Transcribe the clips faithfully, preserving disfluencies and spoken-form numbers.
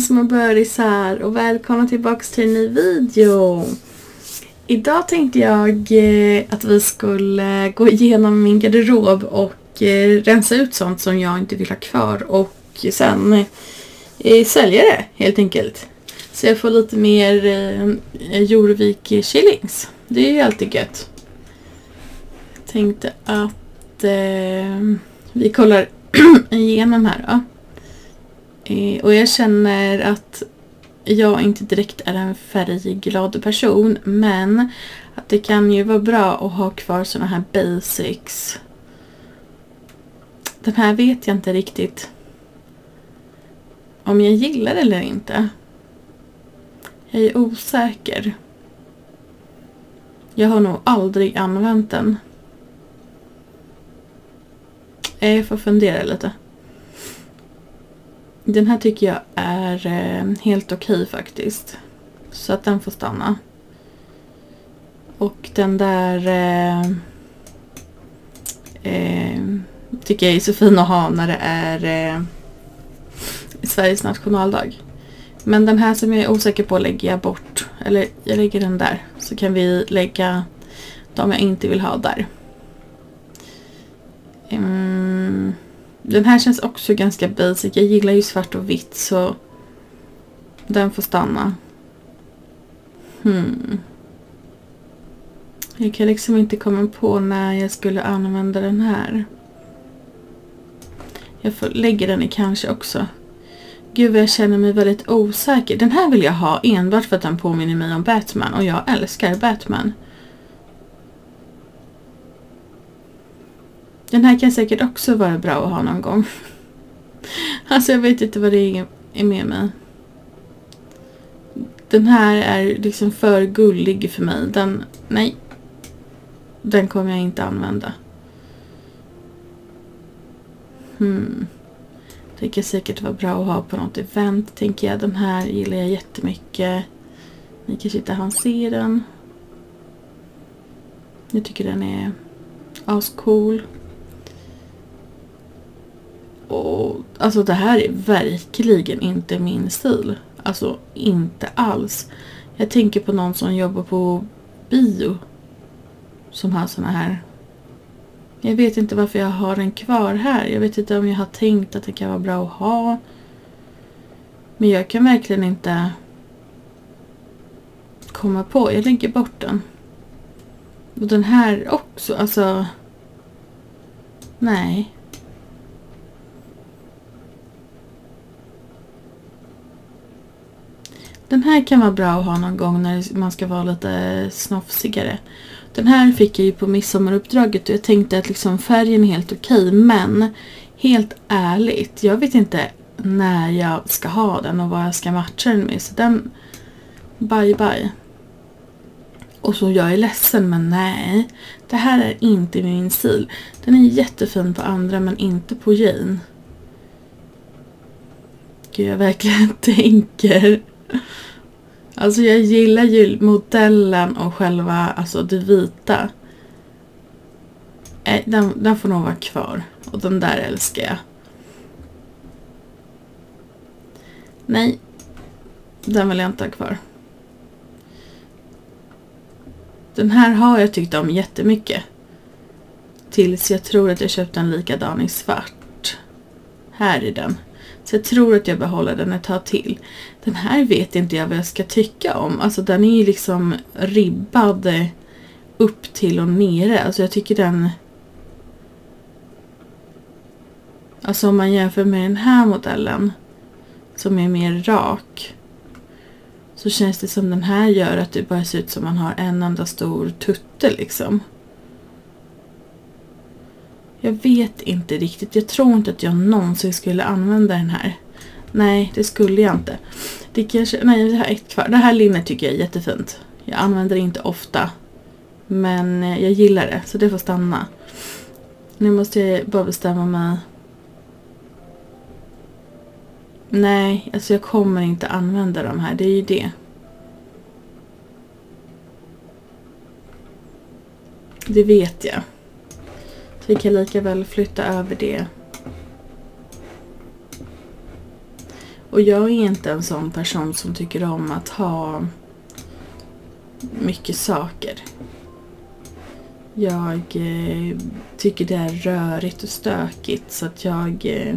små börisar och välkomna tillbaka till en ny video. Idag tänkte jag eh, att vi skulle gå igenom min garderob och eh, rensa ut sånt som jag inte vill ha kvar och sen eh, sälja det helt enkelt. Så jag får lite mer eh, Jorvik chillings. Det är ju alltid gött. Jag tänkte att eh, vi kollar igenom här då. Eh, och jag känner att jag inte direkt är en färgglad person, men att det kan ju vara bra att ha kvar såna här basics. Den här vet jag inte riktigt om jag gillar eller inte. Jag är osäker. Jag har nog aldrig använt den. Jag får fundera lite. Den här tycker jag är eh, helt okej faktiskt. Så att den får stanna. Och den där eh, eh, tycker jag är så fin att ha när det är eh, Sveriges nationaldag. Men den här som jag är osäker på lägger jag bort. Eller jag lägger den där. Så kan vi lägga de jag inte vill ha där. Mm. Den här känns också ganska basic. Jag gillar ju svart och vitt, så den får stanna. Hmm. Jag kan liksom inte komma på när jag skulle använda den här. Jag får lägga den i kanske också. Gud vad jag känner mig väldigt osäker. Den här vill jag ha enbart för att den påminner mig om Batman. Och jag älskar Batman. Den här kan säkert också vara bra att ha någon gång. Alltså jag vet inte vad det är med mig. Den här är liksom för gullig för mig. Den, nej. Den kommer jag inte använda. Hmm. Det kan säkert vara bra att ha på något event, tänker jag. Den här gillar jag jättemycket. Ni kanske inte han ser den. Jag tycker den är ascool. Och alltså det här är verkligen inte min stil. Alltså inte alls. Jag tänker på någon som jobbar på bio. Som har såna här. Jag vet inte varför jag har den kvar här. Jag vet inte om jag har tänkt att det kan vara bra att ha. Men jag kan verkligen inte komma på. Jag lägger bort den. Och den här också. Alltså. Nej. Den här kan vara bra att ha någon gång när man ska vara lite snofsigare. Den här fick jag ju på midsommaruppdraget och jag tänkte att liksom färgen är helt okej. Men helt ärligt, jag vet inte när jag ska ha den och vad jag ska matcha den med. Så den, bye bye. Och så jag är ledsen, men nej. Det här är inte min stil. Den är jättefin på andra men inte på Jane. Gud, jag verkligen tänker. Alltså jag gillar ju modellen och själva, alltså det vita. Eh, den, den får nog vara kvar. Och den där älskar jag. Nej. Den vill jag inte ha kvar. Den här har jag tyckt om jättemycket. Tills jag tror att jag köpte en likadan i svart. Här är den. Så jag tror att jag behåller den ett tag till. Den här vet inte jag vad jag ska tycka om. Alltså den är ju liksom ribbad upp till och nere. Alltså jag tycker den. Alltså om man jämför med den här modellen. Som är mer rak. Så känns det som den här gör att det bara ser ut som man har en enda stor tutte liksom. Jag vet inte riktigt. Jag tror inte att jag någonsin skulle använda den här. Nej, det skulle jag inte. Det kanske, nej, det här är ett kvar. Det här linnet tycker jag är jättefint. Jag använder det inte ofta. Men jag gillar det. Så det får stanna. Nu måste jag bara bestämma mig. Nej, alltså jag kommer inte använda de här. Det är ju det. Det vet jag. Så vi kan lika väl flytta över det. Och jag är inte en sån person som tycker om att ha mycket saker. Jag eh, tycker det är rörigt och stökigt, så att jag eh,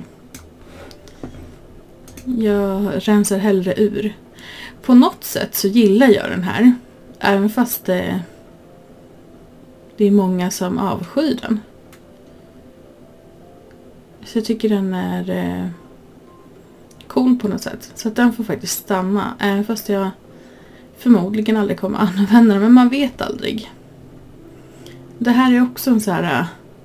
jag rensar hellre ur. På något sätt så gillar jag den här, även fast det, det är många som avskyr den. Så jag tycker den är eh, cool på något sätt. Så att den får faktiskt stanna, även fast jag förmodligen aldrig kommer använda den, men man vet aldrig. Det här är också en så här...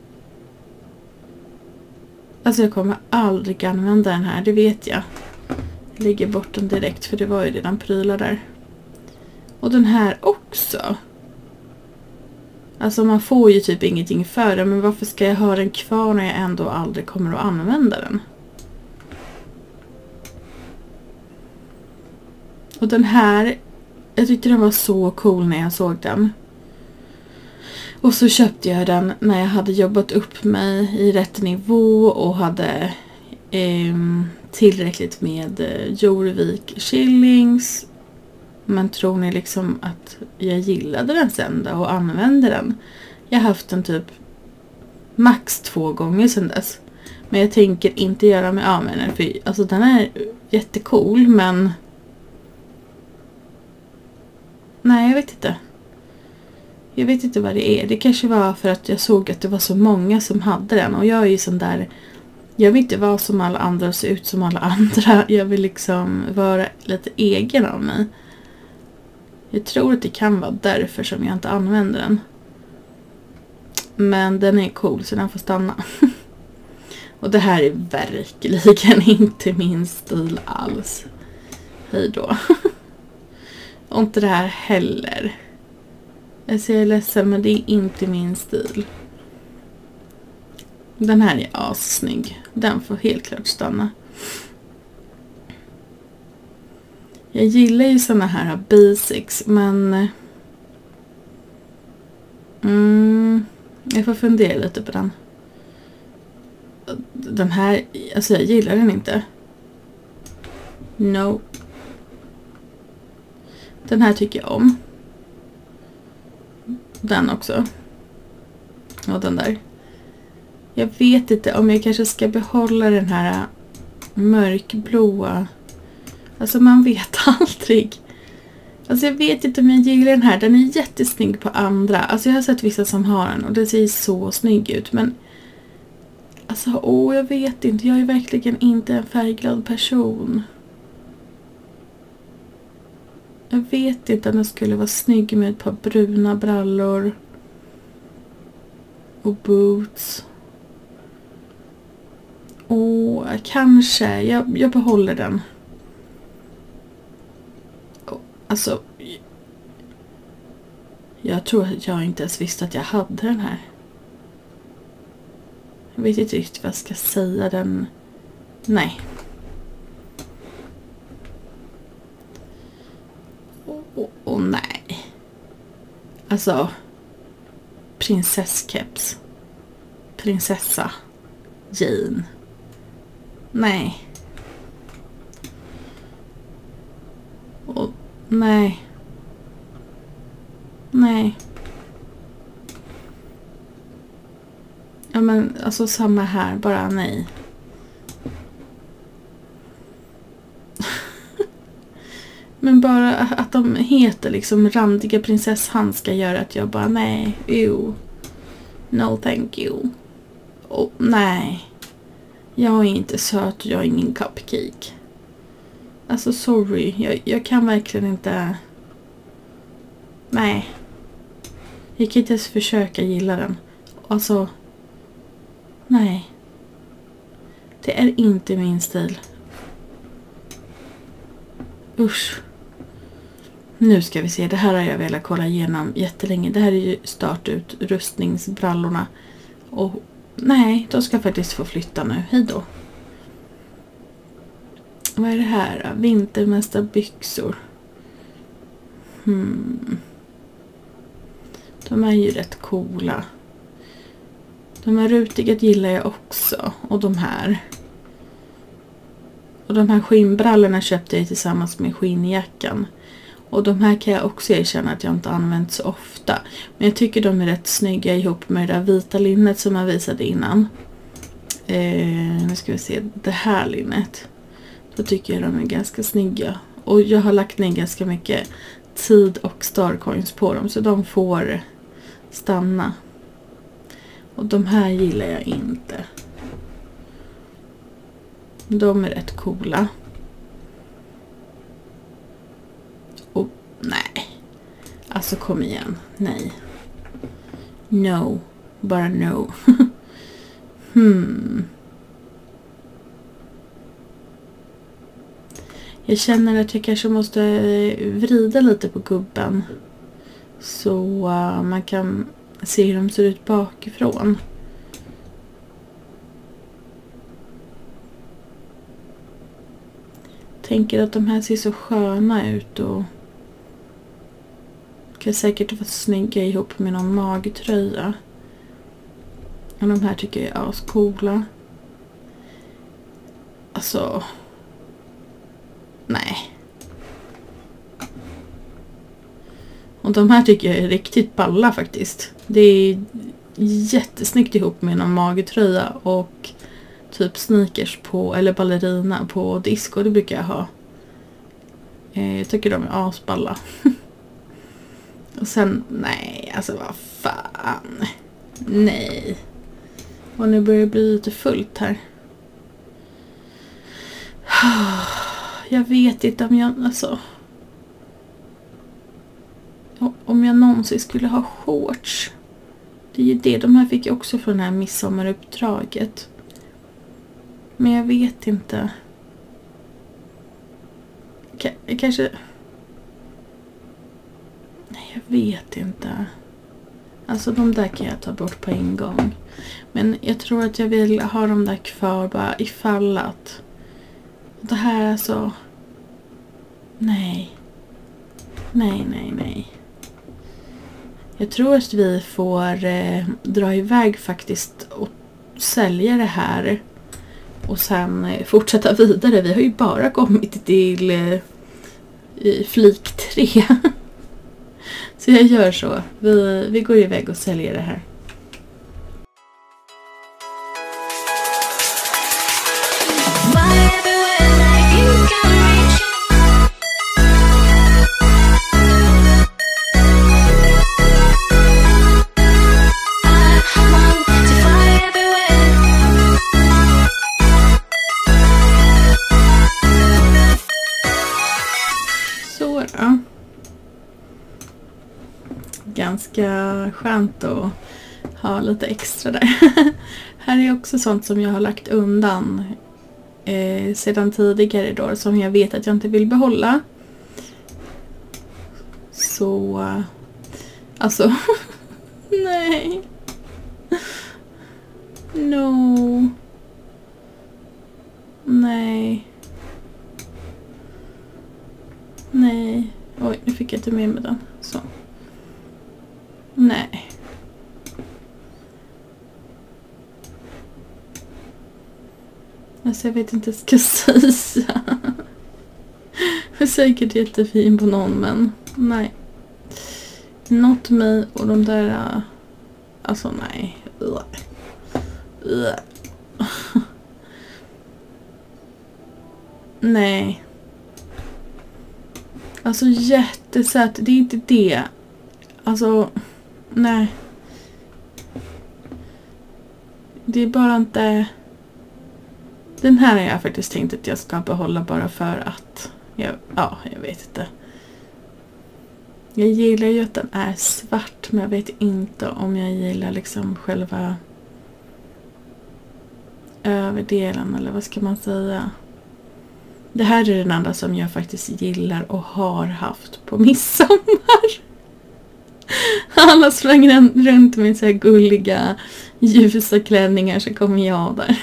Alltså jag kommer aldrig använda den här, det vet jag. Jag lägger bort den direkt, för det var ju redan prylar där. Och den här också. Alltså man får ju typ ingenting för den, men varför ska jag ha den kvar när jag ändå aldrig kommer att använda den? Och den här, jag tyckte den var så cool när jag såg den. Och så köpte jag den när jag hade jobbat upp mig i rätt nivå och hade eh, tillräckligt med eh, Jorvik shillings. Men tror ni liksom att jag gillade den sen då och använde den? Jag har haft den typ max två gånger sedan dess. Men jag tänker inte göra mig av med den, för alltså den är jättecool, men nej, jag vet inte. Jag vet inte vad det är. Det kanske var för att jag såg att det var så många som hade den. Och jag är ju sån där... Jag vill inte vara som alla andra och se ut som alla andra. Jag vill liksom vara lite egen av mig. Jag tror att det kan vara därför som jag inte använder den. Men den är cool, så den får stanna. Och det här är verkligen inte min stil alls. Hej då. Och inte det här heller. Alltså jag är ledsen, men det är inte min stil. Den här är assnygg. Den får helt klart stanna. Jag gillar ju såna här basics, men mm, jag får fundera lite på den. Den här, alltså jag gillar den inte. No. Den här tycker jag om. Den också. Och den där. Jag vet inte om jag kanske ska behålla den här mörkblåa. Alltså man vet aldrig. Alltså jag vet inte om jag gillar den här. Den är jättesnygg på andra. Alltså jag har sett vissa som har den och det ser så snygg ut. Men alltså åh, jag vet inte. Jag är verkligen inte en färgglad person. Jag vet inte om jag skulle vara snygg med ett par bruna brallor. Och boots. Åh, kanske. Jag, jag behåller den. Alltså, jag tror att jag inte ens visste att jag hade den här. Jag vet inte riktigt vad jag ska säga. Den... Nej. Och, och nej. Alltså, prinsesskeps. Prinsessa. Jane. Nej. Och nej. Nej. Ja men alltså samma här, bara nej. Men bara att de heter liksom randiga prinsesshandskar gör att jag bara nej, ew. No thank you. Och nej. Jag är inte söt och jag är ingen cupcake. Alltså sorry, jag, jag kan verkligen inte. Nej. Jag kan inte ens försöka gilla den. Alltså nej. Det är inte min stil. Usch. Nu ska vi se, det här har jag velat kolla igenom jättelänge. Det här är ju startutrustningsbrallorna. Och nej, de ska faktiskt få flytta nu. Hej då. Vad är det här? Vintermästarbyxor. Hmm. De är ju rätt coola. De här rutiga gillar jag också. Och de här. Och de här skinnbrallorna köpte jag tillsammans med skinnjackan. Och de här kan jag också erkänna att jag inte använt så ofta. Men jag tycker de är rätt snygga ihop med det där vita linnet som jag visade innan. Eh, nu ska vi se det här linnet. Då tycker jag de är ganska snygga. Och jag har lagt ner ganska mycket tid och starcoins på dem. Så de får stanna. Och de här gillar jag inte. De är rätt coola. Och nej. Alltså kom igen. Nej. No. Bara no. hmm. Jag känner att jag kanske måste vrida lite på gubben. Så uh, man kan se hur de ser ut bakifrån. Tänker att de här ser så sköna ut och kan säkert vara snygga ihop med någon magtröja. Och de här tycker jag är ascoola. Alltså, nej. Och de här tycker jag är riktigt balla faktiskt. Det är jättesnyggt ihop med någon magtröja och typ sneakers på, eller ballerina på disco. Det brukar jag ha. Jag tycker de är asballa. Och sen, nej, alltså vad fan. Nej. Och nu börjar det bli lite fullt här. Jag vet inte om jag, alltså. Om jag någonsin skulle ha shorts. Det är ju det, de här fick jag också från det här midsommaruppdraget. Men jag vet inte. K- kanske... Nej, jag vet inte. Alltså de där kan jag ta bort på en gång. Men jag tror att jag vill ha de där kvar bara ifall att... Det här är så... Nej. Nej, nej, nej. Jag tror att vi får eh, dra iväg faktiskt och sälja det här. Och sen eh, fortsätta vidare. Vi har ju bara kommit till eh, flik tre. Så jag gör så. Vi, vi går iväg och säljer det här. Ganska skönt att ha lite extra där. Här är också sånt som jag har lagt undan eh, sedan tidigare då, som jag vet att jag inte vill behålla. Så uh, alltså nej. No. Nej. Nej. Oj, nu fick jag inte med mig den. Så. Nej. Alltså jag vet inte vad jag ska säga. Jag är säkert jättefin på någon, men nej. Not me och de där... Alltså nej. Nej. Alltså jättesött. Det är inte det. Alltså... Nej. Det är bara inte... Den här har jag faktiskt tänkt att jag ska behålla bara för att... Jag, ja, jag vet inte. Jag gillar ju att den är svart, men jag vet inte om jag gillar liksom själva överdelen, eller vad ska man säga. Det här är den andra som jag faktiskt gillar och har haft på midsommar. Alla sprang runt med så här gulliga ljusa klänningar, så kommer jag där.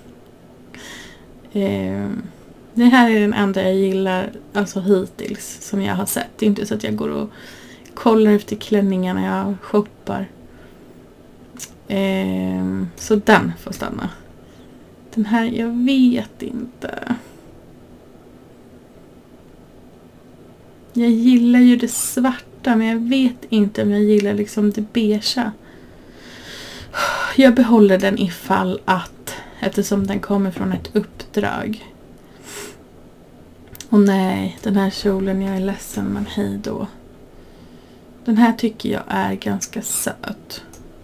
eh, det här är den enda jag gillar, alltså hittills, som jag har sett. Det är inte så att jag går och kollar efter klänningar när jag shoppar. Eh, så den får stanna. Den här, jag vet inte. Jag gillar ju det svarta, men jag vet inte om jag gillar liksom det beigea. Jag behåller den ifall att, eftersom den kommer från ett uppdrag. Och nej, den här kjolen, jag är ledsen, men hej då. Den här tycker jag är ganska söt.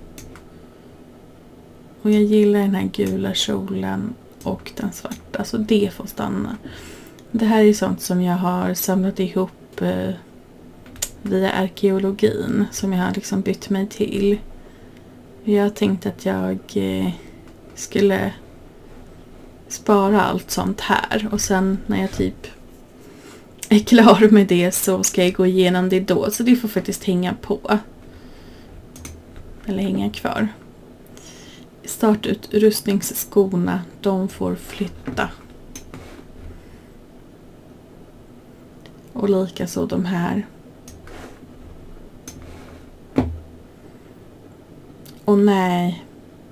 Och jag gillar den här gula kjolen och den svarta, så det får stanna. Det här är sånt som jag har samlat ihop eh, via arkeologin, som jag har liksom bytt mig till. Jag tänkte att jag eh, skulle spara allt sånt här, och sen när jag typ är klar med det så ska jag gå igenom det då, så det får faktiskt hänga på. Eller hänga kvar. Startutrustningsskorna, de får flytta. Och lika så de här. Och nej.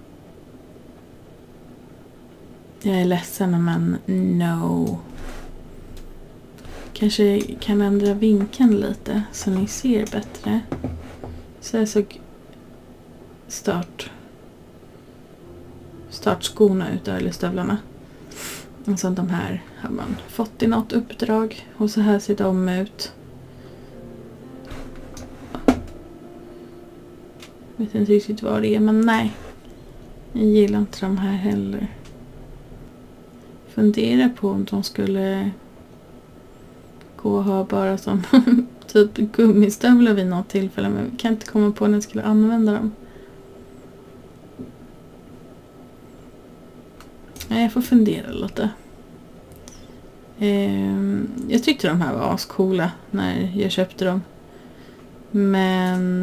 Jag är ledsen, men no. Kanske kan ändra vinkeln lite så ni ser bättre. Så jag såg start. Startskorna ut där, eller stövlarna. Och så de här har man fått i något uppdrag. Och så här ser de ut. Jag vet inte riktigt vad det är, men nej. Jag gillar inte de här heller. Fundera på om de skulle gå och ha bara som typ gummistövlar vid något tillfälle. Men vi kan inte komma på när jag skulle använda dem. Jag får fundera lite. Jag tyckte de här var ascoola när jag köpte dem. Men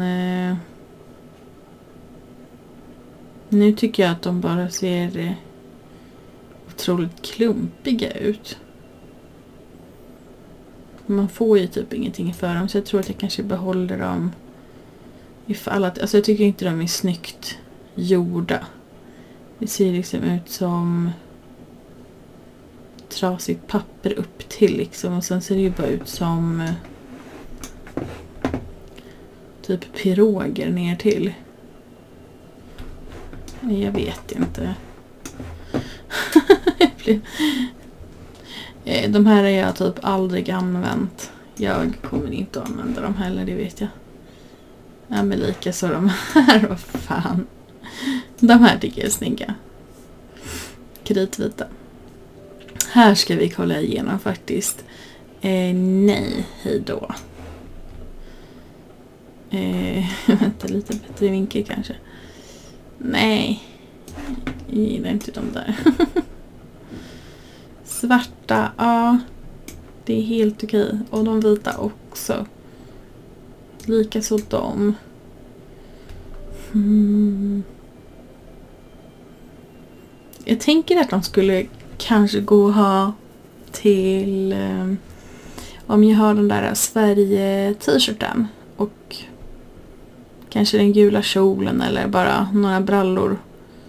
nu tycker jag att de bara ser otroligt klumpiga ut. Man får ju typ ingenting för dem, så jag tror att jag kanske behåller dem ifall att, alltså jag tycker inte de är snyggt gjorda. Det ser liksom ut som trasigt papper upp till liksom, och sen ser det ju bara ut som typ piroger ner till. Jag vet inte. De här har jag typ aldrig använt. Jag kommer inte att använda dem heller, det vet jag. Ja, men lika så de här, vad fan. De här tycker jag är snygga. Kritvita. Här ska vi kolla igenom faktiskt. Eh, nej, hej då. Eh, vänta, lite bättre vinkel kanske. Nej, jag gillar inte de där. Svarta, ja. Det är helt okej. Och de vita också. Lika så de. Hmm. Jag tänker att de skulle kanske gå och ha till eh, om jag har den där Sverige-t-shirten och kanske den gula kjolen eller bara några brallor.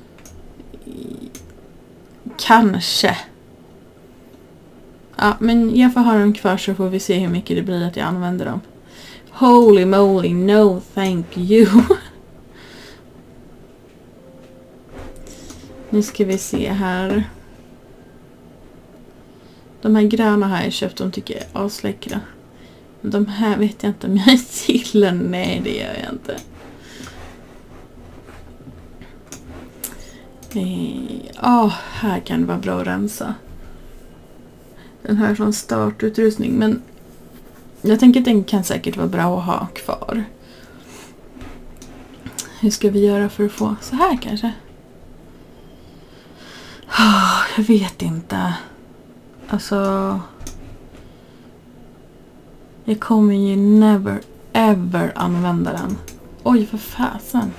Kanske. Ja, men jag får ha dem kvar så får vi se hur mycket det blir att jag använder dem. Holy moly, no thank you. Nu ska vi se här. De här gröna har jag köpt, de tycker jag är asläckra. De här vet jag inte om jag gillar. Nej, det gör jag inte. Ja, oh, här kan det vara bra att rensa. Den här från startutrustning, men jag tänker att den kan säkert vara bra att ha kvar. Hur ska vi göra för att få så här kanske? Oh, jag vet inte. Alltså, jag kommer ju never ever använda den. Oj, för fasen.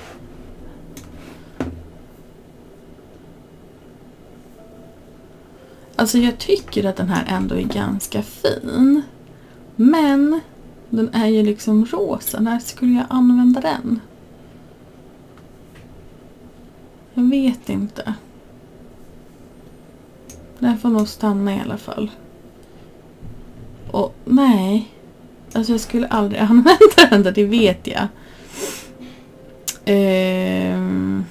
Alltså jag tycker att den här ändå är ganska fin. Men den är ju liksom rosa. När skulle jag använda den? Jag vet inte. Den får nog stanna i alla fall. Och nej. Alltså jag skulle aldrig använda den där, det vet jag. Ehm...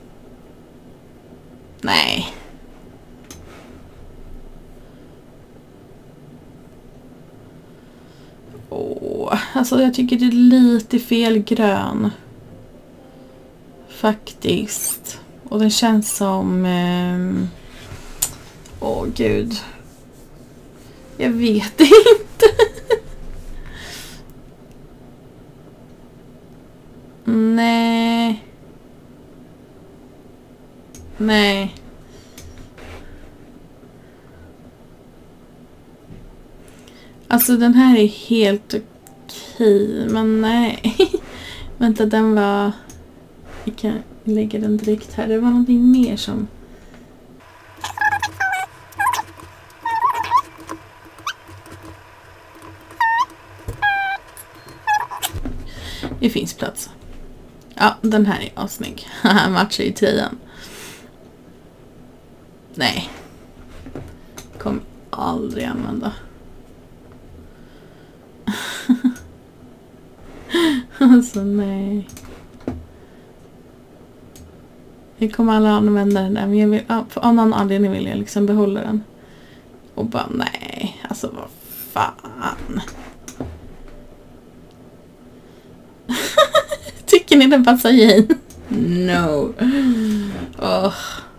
Nej. Åh, alltså jag tycker det är lite fel grön. Faktiskt. Och den känns som... Ehm... Åh gud. Jag vet inte. Nej. Nej. Alltså den här är helt okej. Men nej. Vänta, den var... Vi kan lägga den direkt här. Det var någonting mer som... Det finns plats. Ja, den här är assnygg. Matchar i tröjan. Nej. Kommer aldrig använda. Alltså nej. Jag kommer aldrig använda den där. Men jag vill, av någon anledning vill jag liksom behålla den. Och bara nej. Alltså vad fan. Tycker ni den passar Jane? No. Oh.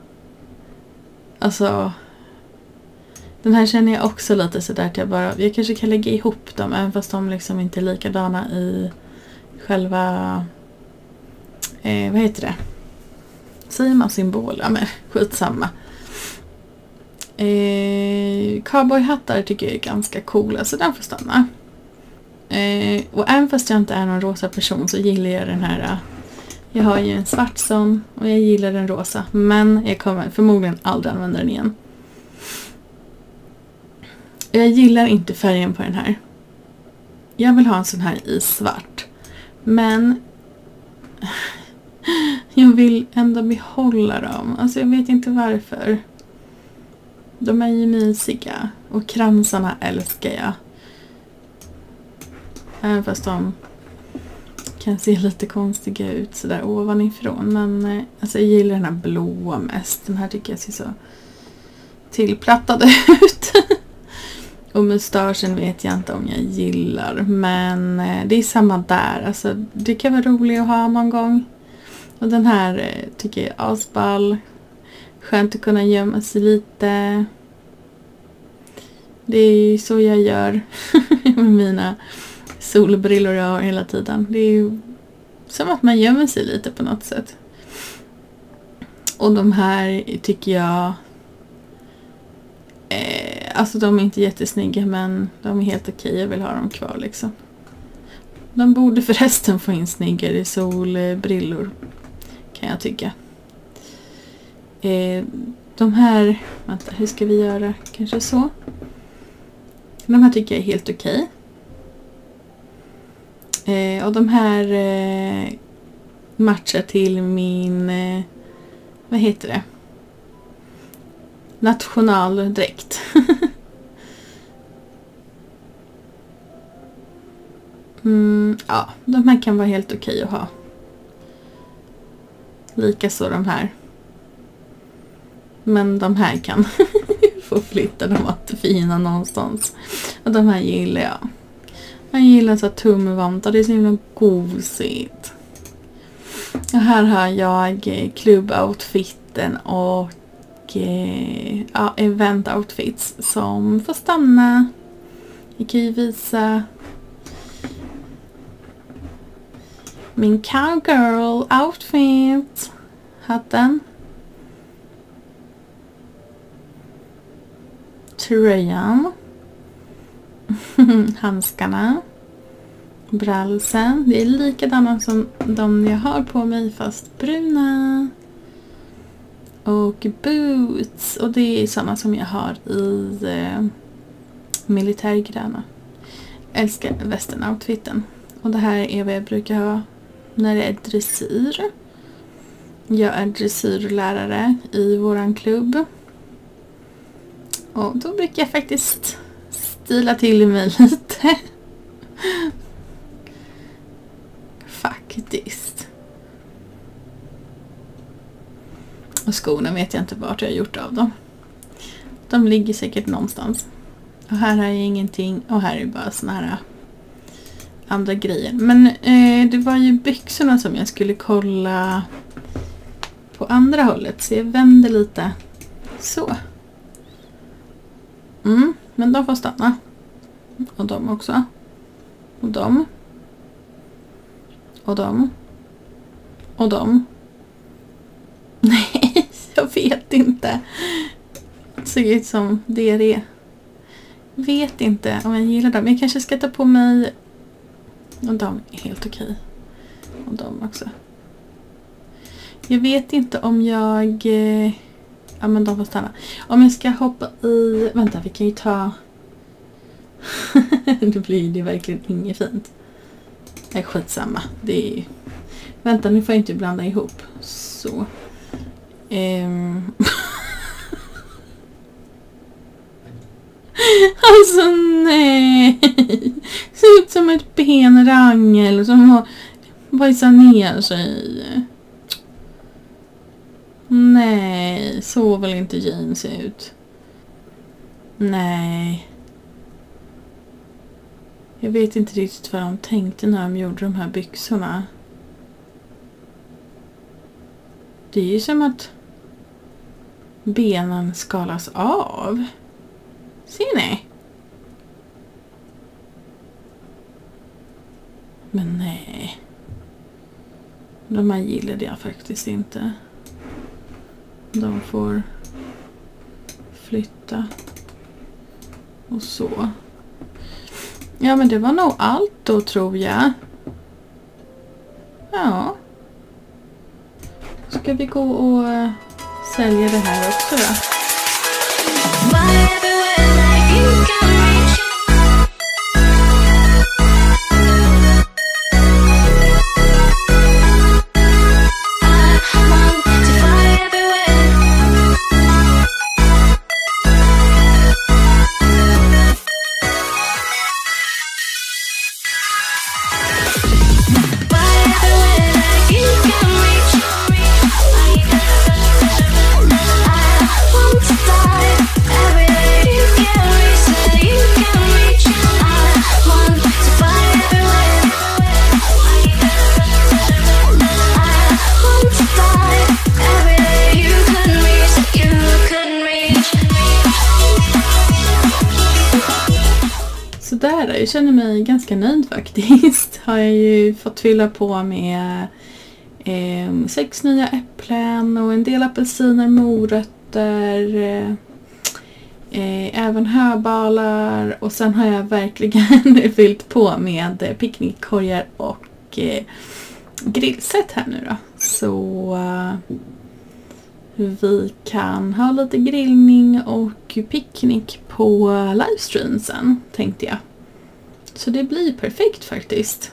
Alltså. Den här känner jag också lite sådär att jag bara... Jag kanske kan lägga ihop dem. Även fast de liksom inte är likadana i själva... Eh, vad heter det? Säger man symbol? Ja men skitsamma. Eh, cowboyhattar tycker jag är ganska coola. Så den får stanna. Eh, och även fast jag inte är någon rosa person så gillar jag den här. Jag har ju en svart sån och jag gillar den rosa. Men jag kommer förmodligen aldrig använda den igen. Jag gillar inte färgen på den här. Jag vill ha en sån här i svart. Men jag vill ändå behålla dem. Alltså jag vet inte varför. De är ju mysiga. Och kransarna älskar jag. Även fast de kan se lite konstiga ut sådär ovanifrån. Men alltså jag gillar den här blåa mest. Den här tycker jag ser så tillplattad ut. Och mustaschen vet jag inte om jag gillar. Men det är samma där. Alltså det kan vara roligt att ha någon gång. Och den här tycker jag är asball. Skönt att kunna gömma sig lite. Det är så jag gör med mina solbrillor jag har hela tiden. Det är ju som att man gömmer sig lite på något sätt. Och de här tycker jag... Eh, alltså de är inte jättesnygga men de är helt okej. Jag vill ha dem kvar liksom. De borde förresten få in snyggare solbrillor. Kan jag tycka. Eh, de här... Vänta, hur ska vi göra? Kanske så. De här tycker jag är helt okej. Eh, och de här eh, matchar till min... Eh, vad heter det? Nationaldräkt. mm, ja, de här kan vara helt okej att ha. Likaså de här. Men de här kan få flytta, de var inte fina någonstans. Och de här gillar jag. Jag gillar så tumvantar, det är så himla gosigt. Och här har jag klubboutfiten och ja, event-outfits som får stanna. Jag kan ju visa min cowgirl-outfit. Hatten. Tröjan. Handskarna. Bralsen. Det är likadana som de jag har på mig fast bruna. Och boots. Och det är samma som jag har i eh, militärgröna. Älskar västern-outfiten. Och det här är vad jag brukar ha när det är dressyr. Jag är dressyrlärare i våran klubb. Och då brukar jag faktiskt stila till mig lite. Faktiskt. Och skorna vet jag inte vart jag har gjort av dem. De ligger säkert någonstans. Och här har jag ingenting. Och här är bara såna här andra grejer. Men eh, det var ju byxorna som jag skulle kolla på andra hållet. Så jag vänder lite. Så. Mm, men de får stanna. Och de också. Och de. Och de. Och de. Nej, jag vet inte. Det ser ut som det är det. Vet inte om jag gillar dem. Jag kanske ska ta på mig. Och de är helt okej. Och de också. Jag vet inte om jag... Ja, men de får stanna. Om jag ska hoppa i... Vänta, vi kan ju ta... Det blir det verkligen inget fint. Det är skitsamma. Det är... Vänta, nu får jag inte blanda ihop. Så. Ehm... Alltså nej. Ser ut som ett benrangel som har bajsat ner sig. Nej, så vill inte jeans se ut. Nej. Jag vet inte riktigt vad de tänkte när de gjorde de här byxorna. Det är ju som att benen skalas av. Ser ni? Men nej. De här gillade jag faktiskt inte. De får flytta. Och så. Ja, men det var nog allt då, tror jag. Ja. Ska vi gå och uh, sälja det här också då? Så där, jag känner mig ganska nöjd faktiskt. Har jag ju fått fylla på med eh, sex nya äpplen och en del apelsiner, morötter, eh, även höbalar. Och sen har jag verkligen fyllt på med picknickkorgar och eh, grillset här nu då. Så eh, vi kan ha lite grillning och picknick på livestreamsen, tänkte jag. Så det blir perfekt faktiskt.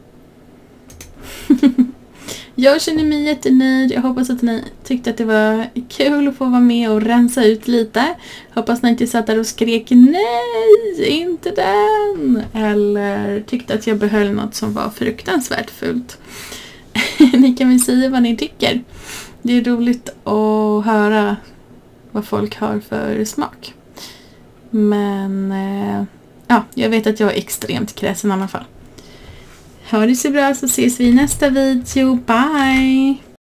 Jag känner mig jättenöjd. Jag hoppas att ni tyckte att det var kul att få vara med och rensa ut lite. Hoppas ni inte satt där och skrek nej, inte den. Eller tyckte att jag behöll något som var fruktansvärt fult. Ni kan väl säga vad ni tycker. Det är roligt att höra vad folk har för smak. Men eh, ja, jag vet att jag är extremt kräsen i alla fall. Ha det så bra, så ses vi i nästa video. Bye!